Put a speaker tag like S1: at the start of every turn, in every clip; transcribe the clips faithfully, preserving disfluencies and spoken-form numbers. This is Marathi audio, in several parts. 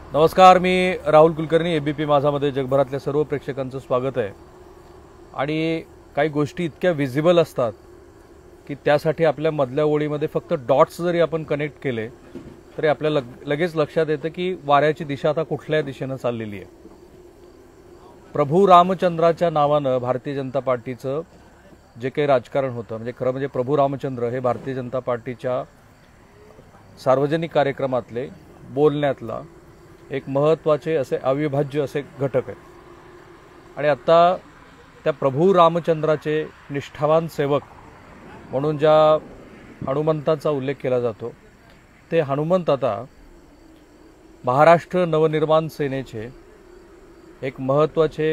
S1: नमस्कार, मी राहुल कुलकर्णी. एबीपी माझामध्ये जगभरातल्या सर्व प्रेक्षकांचं स्वागत आहे. आणि काही गोष्टी इतक्या विजिबल असतात की त्यासाठी आपल्या मधल्या ओळीमध्ये फक्त डॉट्स जरी आपण कनेक्ट केले तरी आपल्याला लगेच लक्षात येतं की वाऱ्याची दिशा आता कुठल्या दिशेनं चाललेली आहे. प्रभू रामचंद्राच्या नावानं भारतीय जनता पार्टीचं जे काही राजकारण होतं, म्हणजे खरं म्हणजे प्रभू रामचंद्र हे भारतीय जनता पार्टीच्या सार्वजनिक कार्यक्रमातले बोलण्यातला एक महत्त्वाचे असे अविभाज्य असे घटक आहे. आणि आता त्या प्रभू रामचंद्राचे निष्ठावान सेवक म्हणून ज्या हनुमंताचा उल्लेख केला जातो, ते हनुमंत आता महाराष्ट्र नवनिर्माण सेनेचे एक महत्त्वाचे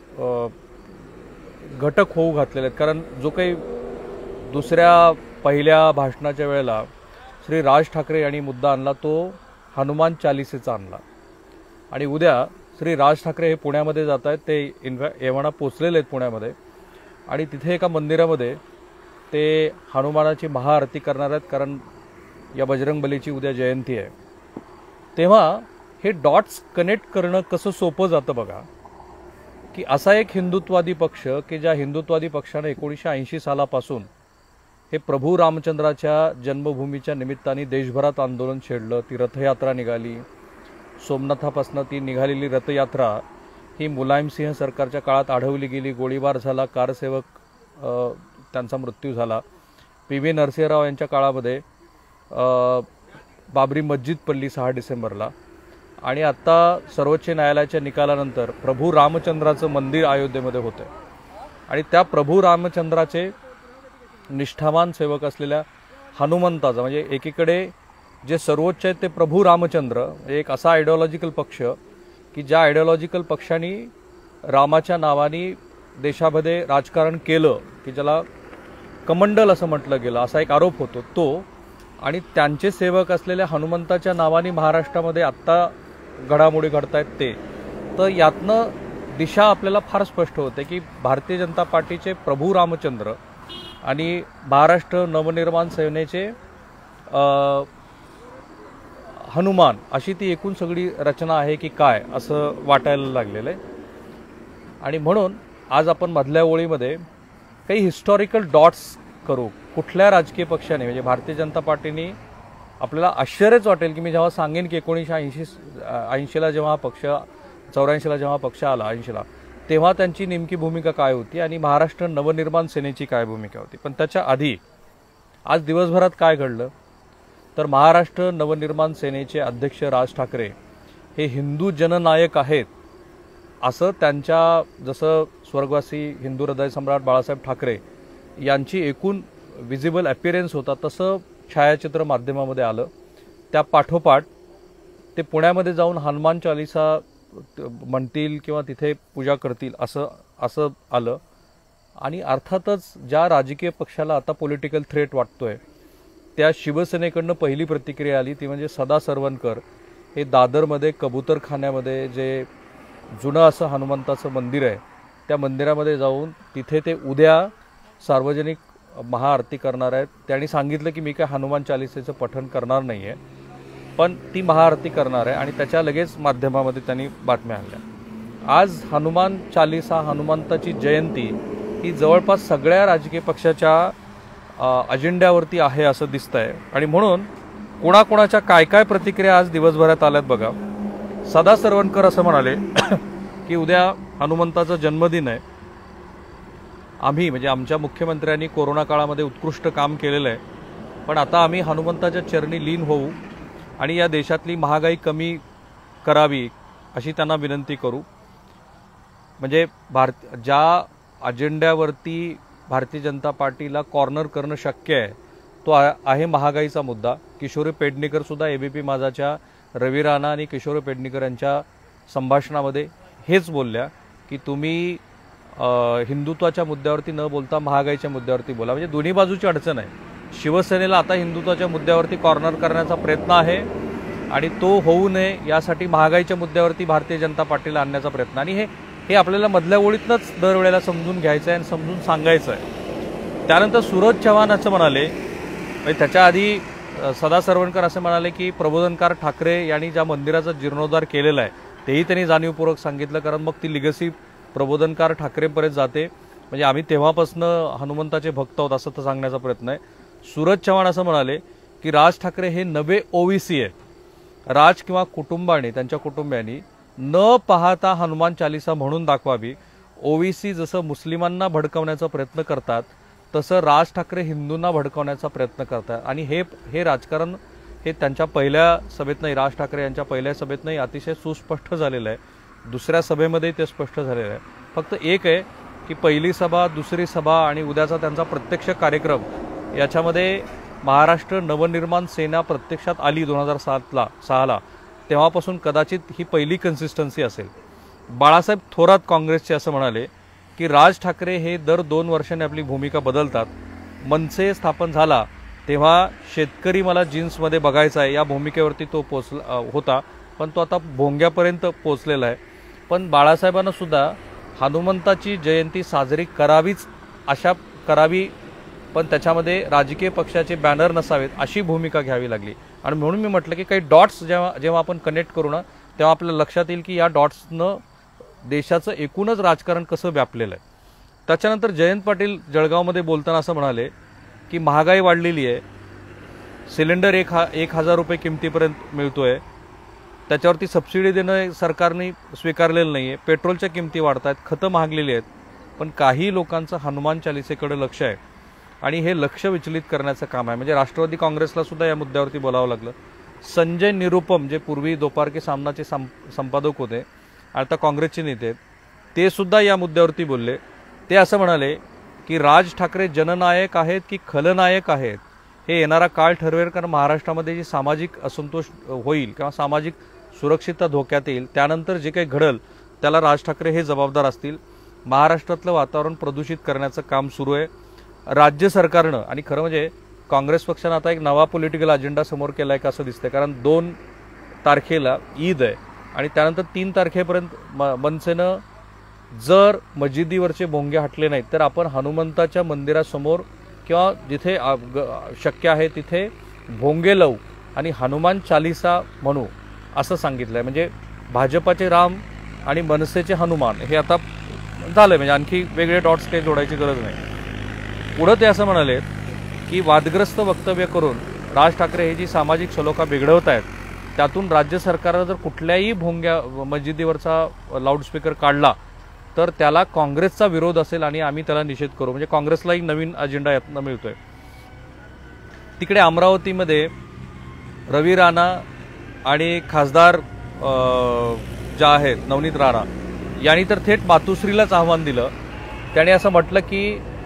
S1: घटक होऊ घातलेले आहेत. कारण जो काही दुसऱ्या पहिल्या भाषणाच्या वेळेला श्री राज ठाकरे यांनी मुद्दा आणला तो हनुमान चालिसेचा आणला. आणि उद्या श्री राज ठाकरे हे पुण्यामध्ये जात आहेत. ते इनफॅक्ट एव्हाना पोचलेले आहेत पुण्यामध्ये. आणि तिथे एका मंदिरामध्ये ते हनुमानाची महाआरती करणार आहेत, कारण या बजरंगबलीची उद्या जयंती आहे. तेव्हा हे डॉट्स कनेक्ट करणं कसं सोपं जातं बघा, की असा एक हिंदुत्ववादी पक्ष की ज्या हिंदुत्ववादी पक्षाने एकोणीसशे ऐंशी सालापासून हे प्रभू रामचंद्राच्या जन्मभूमीच्या निमित्ताने देशभरात आंदोलन छेडलं. ती रथयात्रा निघाली. सोमनाथापासून ती निघालेली रथयात्रा ही मुलायमसिंह सरकारच्या काळात अडवली गेली. गोळीबार झाला. कारसेवक त्यांचा मृत्यू झाला. पी व्ही नरसिंहराव यांच्या काळामध्ये बाबरी मस्जिद पडली सहा डिसेंबरला. आणि आत्ता सर्वोच्च न्यायालयाच्या निकालानंतर प्रभू रामचंद्राचं मंदिर अयोध्येमध्ये होतं. आणि त्या प्रभू रामचंद्राचे निष्ठावान सेवक असलेल्या हनुमंताचा, म्हणजे एकीकडे जे सर्वोच्च आहेत ते प्रभू रामचंद्र, एक असा आयडिओलॉजिकल पक्ष की ज्या आयडिओलॉजिकल पक्षांनी रामाच्या नावाने देशामध्ये राजकारण केलं, की ज्याला कमंडल असं म्हटलं गेलं, असा एक आरोप होतो तो. आणि त्यांचे सेवक असलेल्या हनुमंताच्या नावाने महाराष्ट्रामध्ये आत्ता घडामोडी घडतायत ते. तर यातनं दिशा आपल्याला फार स्पष्ट होते की भारतीय जनता पार्टीचे प्रभू रामचंद्र आणि महाराष्ट्र नवनिर्माण सेनेचे हनुमान अशी ती एकूण सगळी रचना आहे की काय असं वाटायला लागलेलं आहे. आणि म्हणून आज आपण मधल्या ओळीमध्ये काही हिस्टॉरिकल डॉट्स करू. कुठल्या राजकीय पक्षाने, म्हणजे भारतीय जनता पार्टीने, आपल्याला आश्चर्यच वाटेल की मी जेव्हा सांगेन की एकोणीसशे ऐंशी ऐंशीला जेव्हा पक्ष चौऱ्याऐंशीला जेव्हा पक्ष आला ऐंशीला, तेव्हा त्यांची नेमकी भूमिका काय होती आणि महाराष्ट्र नवनिर्माण सेनेची काय भूमिका होती. पण त्याच्या आधी आज दिवसभरात काय घडलं, तर महाराष्ट्र नवनिर्माण सेनेचे अध्यक्ष राज ठाकरे हे हिंदू जननायक आहेत असं त्यांच्या, जसं स्वर्गवासी हिंदू हृदय सम्राट बाळासाहेब ठाकरे यांची एकूण विजिबल अपीअरन्स होता, तसं छायाचित्र माध्यमामध्ये आलं. त्या पाठोपाठ ते पुण्यामध्ये जाऊन हनुमान चालिसा म्हणतील किंवा तिथे पूजा करतील असं असं आलं. आणि अर्थातच ज्या राजकीय पक्षाला आता पॉलिटिकल थ्रेट वाटतोय त्या शिवसेनेकडनं पहिली प्रतिक्रिया आली, ती म्हणजे सदा सरवणकर हे दादरमध्ये कबूतरखान्यामध्ये जे जुनं असं हनुमंताचं मंदिर आहे त्या मंदिरामध्ये जाऊन तिथे ते उद्या सार्वजनिक महाआरती करणार आहेत. त्यांनी सांगितलं की मी काय हनुमान चालिसेचं पठण करणार नाही आहे, पण ती महाआरती करणार आहे. आणि त्याच्या लगेच माध्यमामध्ये त्यांनी बातम्या आणल्या. आज हनुमान चालिसा, हनुमंताची जयंती ही जवळपास सगळ्या राजकीय पक्षाच्या अजेंड्यावरती आहे असं दिसतंय. आणि म्हणून कोणाकोणाच्या काय काय प्रतिक्रिया आज दिवसभरात आल्यात बघा. सदा सरवणकर असं म्हणाले की उद्या हनुमंताचा जन्मदिन आहे. आम्ही, म्हणजे आमच्या मुख्यमंत्र्यांनी कोरोना काळामध्ये उत्कृष्ट काम केलेलं आहे, पण आता आम्ही हनुमंताच्या चरणी लीन होऊ आणि या देशातली महागाई कमी करावी अशी त्यांना विनंती करू. म्हणजे भारत ज्या अजेंड्यावरती भारतीय जनता पार्टीला कॉर्नर करणं शक्य आहे तो आहे महागाईचा मुद्दा. किशोरी पेडणेकर सुद्धा एबीपी माझाच्या रवी राणा आणि किशोरी पेडणेकर यांच्या संभाषणामध्ये हेच बोलल्या की तुम्ही हिंदुत्वाच्या मुद्द्यावरती न बोलता महागाईच्या मुद्द्यावरती बोला. म्हणजे दोन्ही बाजूची अडचण आहे. शिवसेनेला आता हिंदुत्वाच्या मुद्द्यावरती कॉर्नर करण्याचा प्रयत्न आहे आणि तो होऊ नये यासाठी महागाईच्या मुद्द्यावरती भारतीय जनता पार्टीला आणण्याचा प्रयत्न. आणि हे हे आपल्याला मधल्या ओळीतनंच दरवेळेला समजून घ्यायचं आहे आणि समजून सांगायचं आहे. त्यानंतर सूरज चव्हाण असं म्हणाले, म्हणजे त्याच्या आधी सदा सरवणकर असे म्हणाले की प्रबोधनकार ठाकरे यांनी ज्या मंदिराचा जीर्णोद्धार केलेला आहे तेही त्यांनी जाणीवपूर्वक सांगितलं, कारण मग ती लिगसी प्रबोधनकार ठाकरेपर्यंत जाते. म्हणजे आम्ही तेव्हापासून हनुमंताचे भक्त आहोत असं तर सांगण्याचा प्रयत्न आहे. सूरज चव्हाण असं म्हणाले की राज ठाकरे हे नवे ओवीसी आहे. राज किंवा कुटुंबाने त्यांच्या कुटुंबियांनी न पाहता हनुमान चालिसा म्हणून दाखवावी. ओवीसी जसं मुस्लिमांना भडकवण्याचा प्रयत्न करतात तसं राज ठाकरे हिंदूंना भडकवण्याचा प्रयत्न करतात. आणि हे हे राजकारण हे त्यांच्या पहिल्या सभेत नाही, राज ठाकरे यांच्या पहिल्या सभेत नाही, अतिशय सुस्पष्ट झालेलं आहे. दुसऱ्या सभेमध्ये ते स्पष्ट झालेलं आहे. फक्त एक आहे की पहिली सभा, दुसरी सभा आणि उद्याचा त्यांचा प्रत्यक्ष कार्यक्रम याच्यामध्ये महाराष्ट्र नवनिर्माण सेना प्रत्यक्षात आली दोन हजार सातला सहाला तेव्हापासून कदाचित ही पहिली कन्सिस्टन्सी असेल. बाळासाहेब थोरात काँग्रेसचे असं म्हणाले की राज ठाकरे हे दर दोन वर्षांनी आपली भूमिका बदलतात. मनसे स्थापन झाला तेव्हा शेतकरी मला जीन्समध्ये बघायचा आहे या भूमिकेवरती तो पोचला होता, पण तो आता भोंग्यापर्यंत पोचलेला आहे. पण बाळासाहेबांना सुद्धा हनुमंताची जयंती साजरी करावीच अशा करावी, पण त्याच्यामध्ये राजकीय पक्षाचे बॅनर नसावेत अशी भूमिका घ्यावी लागली. आणि म्हणून मी म्हटलं की काही डॉट्स जेव्हा जेव्हा आपण कनेक्ट करू ना तेव्हा आपल्याला लक्षात येईल की या डॉट्सनं देशाचं एकूणच राजकारण कसं व्यापलेलं आहे. त्याच्यानंतर जयंत पाटील जळगावमध्ये बोलताना असं म्हणाले की महागाई वाढलेली आहे, सिलेंडर एक हा एक हजार रुपये किमतीपर्यंत मिळतोय, त्याच्यावरती सबसिडी देणं सरकारने स्वीकारलेलं नाही आहे, पेट्रोलच्या किमती वाढत आहेत, खतं महागलेली आहेत. पण काही लोकांचं हनुमान चालिसेकडे लक्ष आहे आणि हे लक्ष विचलित करण्याचं काम आहे. म्हणजे राष्ट्रवादी काँग्रेसला सुद्धा या मुद्द्यावरती बोलावं लागलं. संजय निरुपम जे पूर्वी दोपारके सामनाचे संपादक होते, आता काँग्रेसचे नेते आहेत, ते सुद्धा या मुद्द्यावरती बोलले. ते असं म्हणाले की राज ठाकरे जननायक आहेत की खलनायक आहेत हे येणारा काळ ठरवेल, कारण महाराष्ट्रामध्ये जी सामाजिक असंतोष होईल किंवा सामाजिक सुरक्षितता धोक्यात येईल त्यानंतर जे काही घडल त्याला राज ठाकरे हे जबाबदार असतील. महाराष्ट्रातलं वातावरण प्रदूषित करण्याचं काम सुरू आहे राज्य सरकारनं. आणि खरं म्हणजे काँग्रेस पक्षानं आता एक नवा पॉलिटिकल अजेंडा समोर केला आहे का असं दिसतंय, कारण दोन तारखेला ईद आहे आणि त्यानंतर तीन तारखेपर्यंत म मनसेनं जर मस्जिदीवरचे भोंगे हटले नाहीत तर आपण हनुमंताच्या मंदिरासमोर किंवा जिथे शक्य आहे तिथे भोंगे लावू आणि हनुमान चालिसा म्हणू असं सांगितलं आहे. म्हणजे भाजपाचे राम आणि मनसेचे हनुमान हे आता झालं, म्हणजे आणखी वेगळे डॉट्स काही जोडायची गरज नाही. पुढं ते असं म्हणाले की वादग्रस्त वक्तव्य करून राज ठाकरे हे जी सामाजिक सलोखा बिघडवत आहेत त्यातून राज्य सरकारनं जर कुठल्याही भोंग्या मस्जिदीवरचा लाऊडस्पीकर काढला तर त्याला काँग्रेसचा विरोध असेल आणि आम्ही त्याला निषेध करू. म्हणजे काँग्रेसला एक नवीन अजेंडा यातनं मिळतोय. तिकडे अमरावतीमध्ये रवी राणा आणि खासदार ज्या आहेत नवनीत राणा यांनी तर थेट मातोश्रीलाच आव्हान दिलं. त्याने असं म्हटलं की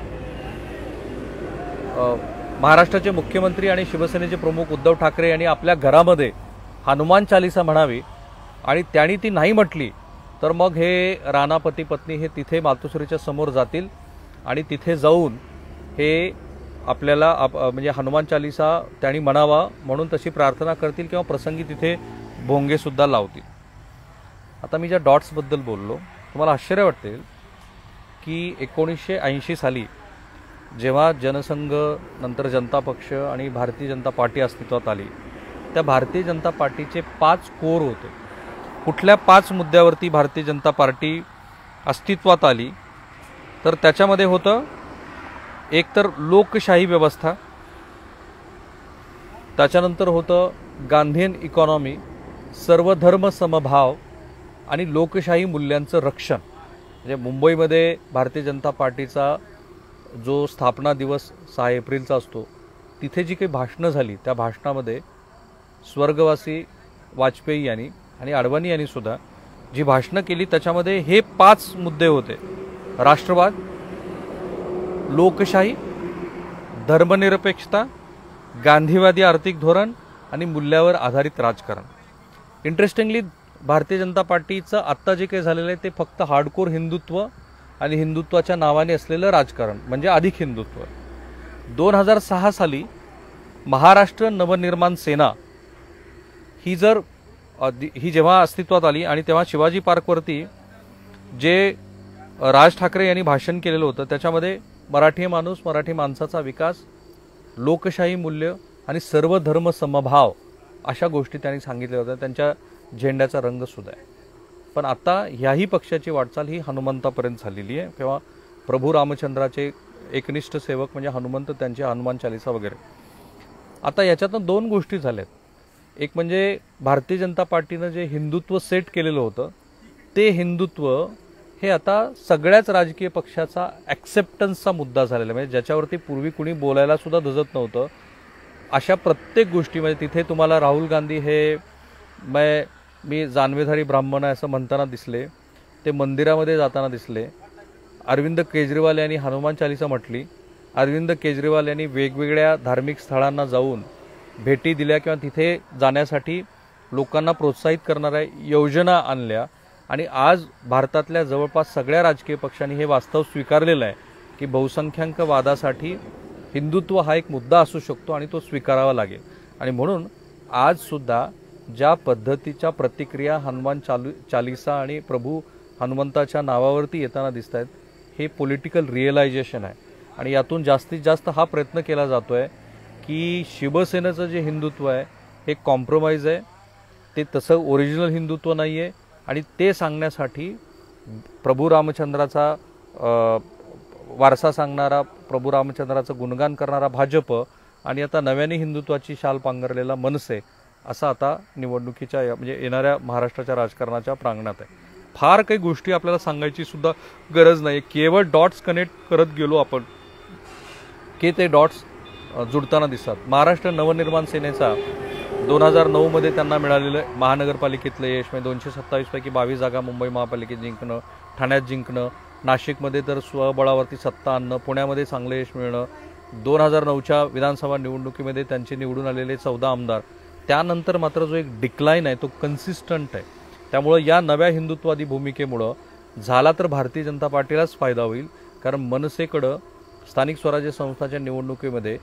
S1: महाराष्ट्राचे मुख्यमंत्री आणि शिवसेनेचे प्रमुख उद्धव ठाकरे यांनी आपल्या घरामध्ये हनुमान चालिसा म्हणावी आणि त्यांनी ती नाही म्हटली तर मग हे राणा पती पत्नी हे तिथे मातोश्रीच्या समोर जातील आणि तिथे जाऊन हे आपल्याला म्हणजे हनुमान चालिसा त्यांनी म्हणावा म्हणून तशी प्रार्थना करतील किंवा प्रसंगी तिथे भोंगे सुद्धा लावतील. आता मी ज्या डॉट्सबद्दल बोललो तुम्हाला आश्चर्य वाटेल की एकोणीसशे ऐंशी साली जेव्हा जनसंघ नंतर जनता पक्ष आणि भारतीय जनता पार्टी अस्तित्वात आली त्या भारतीय जनता पार्टीचे पाच कोर होते. कुठल्या पाच मुद्द्यावरती भारतीय जनता पार्टी अस्तित्वात आली तर त्याच्यामध्ये होतं एकतर लोकशाही व्यवस्था, त्याच्यानंतर होतं गांधीयन इकॉनॉमी, सर्वधर्म समभाव आणि लोकशाही मूल्यांचं रक्षण. म्हणजे मुंबईमध्ये भारतीय जनता पार्टीचा जो स्थापना दिवस सहा एप्रिलचा असतो तिथे जी काही भाषणं झाली त्या भाषणामध्ये स्वर्गवासी वाजपेयी यांनी आणि अडवाणी यांनी सुद्धा जी भाषणं केली त्याच्यामध्ये हे पाच मुद्दे होते: राष्ट्रवाद, लोकशाही, धर्मनिरपेक्षता, गांधीवादी आर्थिक धोरण आणि मूल्यावर आधारित राजकारण. इंटरेस्टिंगली भारतीय जनता पार्टीचं आत्ता जे काही झालेलं आहे ते फक्त हार्डकोर हिंदुत्व आणि हिंदुत्वाच्या नावाने असलेलं राजकारण म्हणजे अधिक हिंदुत्व. दोन हजार सहा साली महाराष्ट्र नवनिर्माण सेना ही जर ही जेव्हा अस्तित्वात आली आणि तेव्हा शिवाजी पार्कवरती जे राज ठाकरे यांनी भाषण केलेलं होतं त्याच्यामध्ये मराठी माणूस, मराठी माणसाचा विकास, लोकशाही मूल्य, आणि सर्व धर्म समभाव अशा गोष्टी त्यांनी सांगितल्या होत्या. त्यांच्या झेंड्याचा रंगसुद्धा आहे. पण आता ह्याही पक्षाची वाटचाल ही हनुमंतापर्यंत झालेली आहे. किंवा प्रभू रामचंद्राचे एकनिष्ठ सेवक म्हणजे हनुमंत, त्यांचे हनुमान चालिसा वगैरे. आता याच्यातून दोन गोष्टी झाल्यात. एक म्हणजे भारतीय जनता पार्टीनं जे हिंदुत्व सेट केलेलं होतं ते हिंदुत्व हे आता सगळ्याच राजकीय पक्षाचा ॲक्सेप्टन्सचा मुद्दा झालेला आहे. म्हणजे ज्याच्यावरती पूर्वी कुणी बोलायला सुद्धा धजत नव्हतं अशा प्रत्येक गोष्टी, म्हणजे तिथे तुम्हाला राहुल गांधी हे मै मी जानवेधारी ब्राह्मण आहे असं म्हणताना दिसले, ते मंदिरामध्ये जाताना दिसले. अरविंद केजरीवाल यांनी हनुमान चालिसा म्हटली. अरविंद केजरीवाल यांनी वेगवेगळ्या धार्मिक स्थळांना जाऊन भेटी दिल्या किंवा तिथे जाण्यासाठी लोकांना प्रोत्साहित करणाऱ्या योजना आणल्या. आणि आज भारतातल्या जवळपास सगळ्या राजकीय पक्षांनी हे वास्तव स्वीकारलेलं आहे की बहुसंख्याक वादासाठी हिंदुत्व हा एक मुद्दा असू शकतो आणि तो स्वीकारावा लागेल. आणि म्हणून आजसुद्धा ज्या पद्धतीच्या प्रतिक्रिया हनुमान चालू चालिसा आणि प्रभू हनुमंताच्या नावावरती येताना दिसत आहेत हे पॉलिटिकल रिअलायझेशन आहे. आणि यातून जास्तीत जास्त हा प्रयत्न केला जातो आहे की शिवसेनेचं जे हिंदुत्व आहे हे कॉम्प्रोमाइज आहे, ते तसं ओरिजिनल हिंदुत्व नाही आहे. आणि ते सांगण्यासाठी प्रभू रामचंद्राचा वारसा सांगणारा, प्रभू रामचंद्राचं गुणगान करणारा भाजप आणि आता नव्याने हिंदुत्वाची शाल पांघरलेला मनसे असं आता निवडणुकीच्या म्हणजे येणाऱ्या महाराष्ट्राच्या राजकारणाच्या प्रांगणात आहे. फार काही गोष्टी आपल्याला सांगायची सुद्धा गरज नाही. केवळ डॉट्स कनेक्ट करत गेलो आपण की ते डॉट्स जुडताना दिसतात. महाराष्ट्र नवनिर्माण सेनेचा दोन हजार नऊमध्ये त्यांना मिळालेलं महानगरपालिकेतलं यश म्हणजे दोनशे सत्तावीसपैकी बावीस जागा मुंबई महापालिकेत जिंकणं, ठाण्यात जिंकणं, नाशिकमध्ये तर स्वबळावरती सत्ता आणणं, पुण्यामध्ये चांगलं यश मिळणं, दोन हजार नऊच्या विधानसभा निवडणुकीमध्ये त्यांचे निवडून आलेले चौदा आमदार. त्यानंतर मात्र जो एक डिक्लाईन आहे तो कन्सिस्टंट आहे. त्यामुळं या नव्या हिंदुत्ववादी भूमिकेमुळं झाला तर भारतीय जनता पार्टीलाच फायदा होईल. कारण मनसेकडं स्थानिक स्वराज्य संस्थांच्या निवडणुकीमध्ये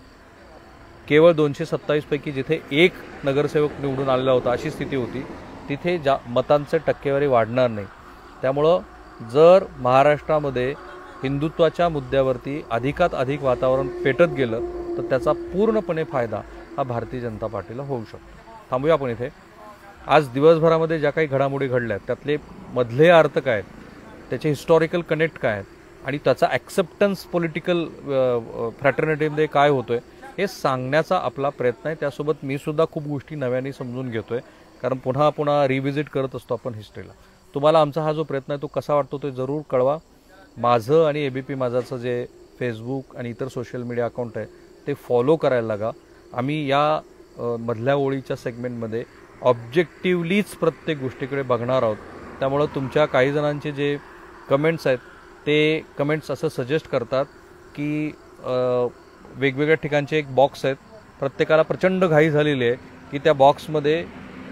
S1: केवळ दोनशे सत्तावीसपैकी जिथे एक नगरसेवक निवडून आलेला होता अशी स्थिती होती, तिथे जा मतांचे टक्केवारी वाढणार नाही. त्यामुळं जर महाराष्ट्रामध्ये हिंदुत्वाच्या मुद्द्यावरती अधिकात अधिक वातावरण पेटत गेलं तर त्याचा पूर्णपणे फायदा हा भारतीय जनता पार्टीला होऊ शकतो. थांबूया आपण इथे. आज दिवसभरामध्ये ज्या काही घडामोडी घडल्या आहेत त्यातले मधले अर्थ काय आहेत, त्याचे हिस्टॉरिकल कनेक्ट काय आहेत आणि त्याचा ॲक्सेप्टन्स पॉलिटिकल फ्रॅटर्निटीमध्ये काय होतोय हे सांगण्याचा आपला प्रयत्न आहे. त्यासोबत मी सुद्धा खूप गोष्टी नव्याने समजून घेतोय, कारण पुन्हा पुन्हा रिव्हिजिट करत असतो आपण हिस्ट्रीला. तुम्हाला आमचा हा जो प्रयत्न आहे तो कसा वाटतो ते जरूर कळवा. माझं आणि एबीपी माझाचं जे फेसबुक आणि इतर सोशल मीडिया अकाउंट आहे ते फॉलो करायला लागा. आम्ही या मधल्या ओळीच्या सेगमेंटमध्ये ऑब्जेक्टिव्हलीच प्रत्येक गोष्टीकडे बघणार आहोत. त्यामुळं तुमच्या काही जणांचे जे कमेंट्स आहेत ते कमेंट्स असं सजेस्ट करतात की वेगवेगळ्या ठिकाणचे एक बॉक्स आहेत, प्रत्येकाला प्रचंड घाई झालेली आहे की त्या बॉक्समध्ये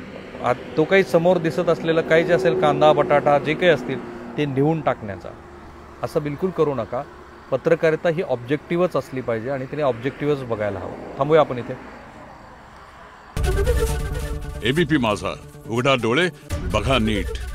S1: तो काही समोर दिसत असलेलं काही जे असेल कांदा बटाटा जे काही असतील ते नेऊन टाकण्याचा. असं बिलकुल करू नका. पत्रकारिता ही ऑब्जेक्टिव्हच असली पाहिजे आणि तिने ऑब्जेक्टिव्हच बघायला हवं. थांबूया आपण इथे.
S2: एबीपी माझा, उघडा डोळे बघा नीट.